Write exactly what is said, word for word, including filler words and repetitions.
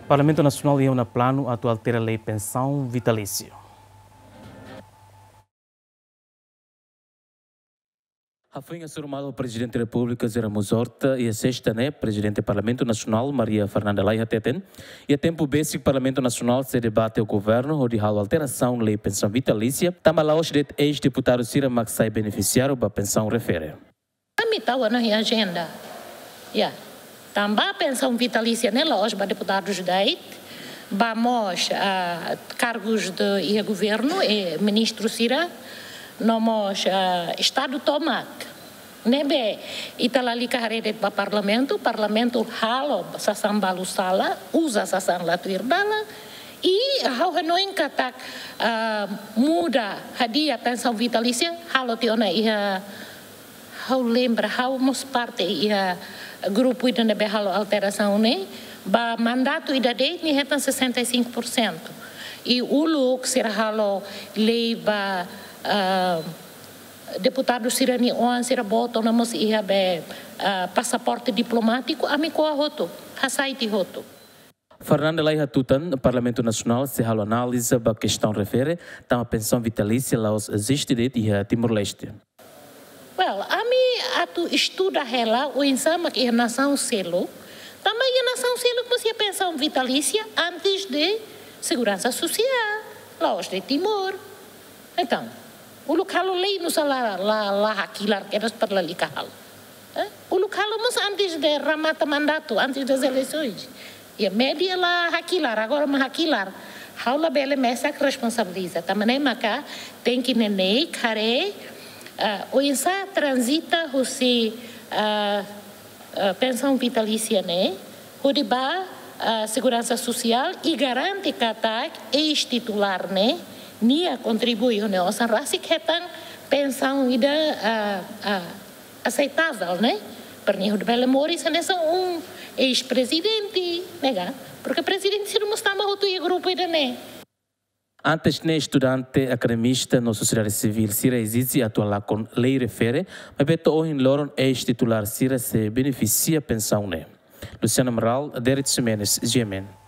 Parlamento Nacional ia na plano atual ter a lei pensão vitalícia. A foi informado o Presidente da República, Zera Muzorta, e a sexta, né, Presidente do Parlamento Nacional, Maria Fernanda Leite Teten, e a tempo básico Parlamento Nacional se debate o governo, onde há alteração da lei pensão vitalícia, também lá os ex-deputado Cira Maxai beneficiário da pensão refere. A mitad na agenda, yeah. Também a pensão vitalícia nela, os deputados da I T, vamos a cargos de e governo, e ministro Cira, nós uh, Estado tomate. Nebe, italali carrete para parlamento, parlamento halo sasambalu sala, usa sasam latuir dala, e how hanoin katak uh, muda hadia pensão vitalícia, halo tiona ia how lembra, how mos parte ia grupo ida nebe halo alteração ne, ba mandato ida de ni hetan sessenta e cinco por cento. E o look será halo leva Uh, deputado Sirani on sira boto na mos ia be uh, passaporte diplomático amigo a roto hasaiti roto. Fernanda Leite Tutan, Parlamento Nacional se halo analisa ba questão refere tam pensão vitalícia lá os existe de ia Timor-Leste. Well, a mi atu estuda ela o insama que a nação selo, também a nação selo que você pensão vitalícia antes de segurança social, lá os de Timor. Então, o local lei nos lá lá lá hakilar que era para lá likal. O local mas antes de ramata mandato, antes das eleições. E a média lá hakilar, agora mas hakilar. Haula bela mesa que responsabiliza. Também maca tem que nenei care o insa transita o se pensão vitalícia né, o de ba segurança social e garante que ataque ex-titular né. Nia contribui né, o sanrasi ketan pensão ida uh, uh, aceitável, né? Perniho de Bela Moris nessa um ex-presidente, nega, porque o presidente se não estava outro e grupo ida né. Antes né estudante academista na sociedade civil Cira existe atual com lei refere, mas beto hoje Loron ex-titular Cira se beneficia pensão né. Luciano Amaral, Derek Simenes, G M N.